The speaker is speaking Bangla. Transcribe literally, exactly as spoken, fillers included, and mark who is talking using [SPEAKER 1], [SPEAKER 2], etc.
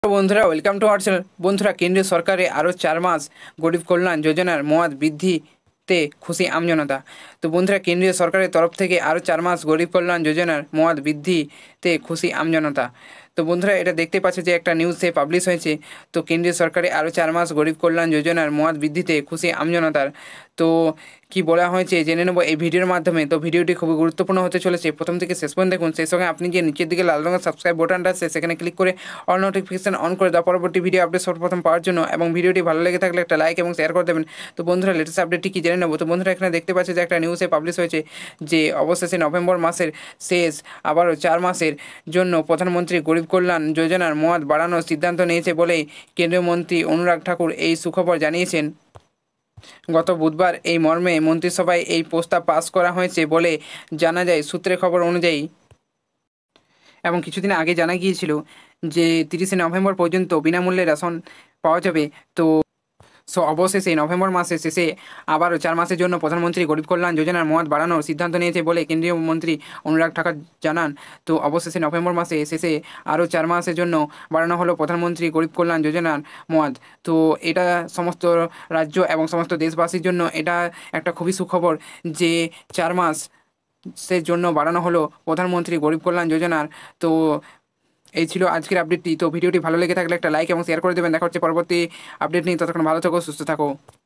[SPEAKER 1] তো বন্ধুরা ওয়েলকাম টু আওয়ার চ্যানেল। বন্ধুরা, কেন্দ্রীয় সরকারের আরও চার মাস গরিব কল্যাণ যোজনার মেয়াদ বৃদ্ধিতে খুশি আমজনতা। তো বন্ধুরা, কেন্দ্রীয় সরকারের তরফ থেকে আরও চার মাস গরিব কল্যাণ যোজনার মেয়াদ বৃদ্ধিতে খুশি আমজনতা। তো বন্ধুরা, এটা দেখতে পাচ্ছে যে একটা নিউজে পাবলিশ হয়েছে। তো কেন্দ্রীয় সরকারের আরও চার মাস গরিব কল্যাণ যোজনার মেয়াদ বৃদ্ধিতে খুশি আমজনতার। তো কি বলা হয়েছে জেনে নেব এই ভিডিওর মাধ্যমে। তো ভিডিওটি খুবই গুরুত্বপূর্ণ হতে চলেছে, প্রথম থেকে শেষ পর্যন্ত দেখুন। সেই সঙ্গে আপনি যে নিচের দিকে লাল রঙের সাবস্ক্রাইব বাটনটা আছে সেখানে ক্লিক করে অল নোটিফিকেশন অন করে দেওয়া পরবর্তী ভিডিও আপডেট সর্বপ্রথম পাওয়ার জন্য, এবং ভিডিওটি ভালো লেগে থাকলে একটা লাইক এবং শেয়ার করে দেবেন। তো বন্ধুরা, লেটেস্ট আপডেটটি কি জেনে নেব। তো বন্ধুরা, এখানে দেখতে পাচ্ছি যে একটা নিউজে পাবলিশ হয়েছে যে অবশেষে নভেম্বর মাসের শেষ আবারও চার মাসের জন্য প্রধানমন্ত্রী গরিব কল্যাণ যোজনার মেয়াদ বাড়ানোর সিদ্ধান্ত নিয়েছে বলেই কেন্দ্রীয় মন্ত্রী অনুরাগ ঠাকুর এই সুখবর জানিয়েছেন। গত বুধবার এই মর্মে মন্ত্রিসভায় এই প্রস্তাব পাস করা হয়েছে বলে জানা যায় সূত্রের খবর অনুযায়ী। এবং কিছুদিন আগে জানা গিয়েছিল যে তিরিশে নভেম্বর পর্যন্ত বিনামূল্যে রেশন পাওয়া যাবে। তো সো অবশেষে নভেম্বর মাসের শেষে আবারও চার মাসের জন্য প্রধানমন্ত্রী গরিব কল্যাণ যোজনার মেয়াদ বাড়ানোর সিদ্ধান্ত নিয়েছে বলে কেন্দ্রীয় মন্ত্রী অনুরাগ ঠাকুর জানান। তো অবশেষে নভেম্বর মাসে শেষে আরও চার মাসের জন্য বাড়ানো হলো প্রধানমন্ত্রী গরিব কল্যাণ যোজনার মেয়াদ। তো এটা সমস্ত রাজ্য এবং সমস্ত দেশবাসীর জন্য এটা একটা খুবই সুখবর যে চার মাস সে জন্য বাড়ানো হলো প্রধানমন্ত্রী গরিব কল্যাণ যোজনার। তো এই ছিল আজকের আপডেটটি। তো ভিডিওটি ভালো লেগে থাকলে একটা লাইক এবং শেয়ার করে দেবেন। দেখা হচ্ছে পরবর্তী আপডেট নিয়ে। ততক্ষণ ভালো থাকো, সুস্থ থাকো।